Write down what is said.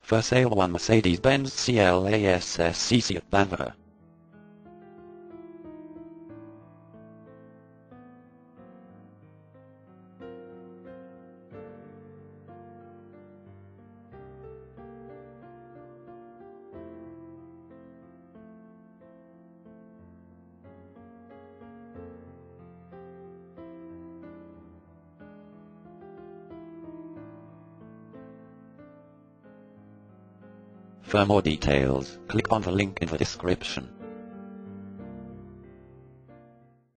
For sale one Mercedes-Benz CLASE CC at Banvou. For more details, click on the link in the description.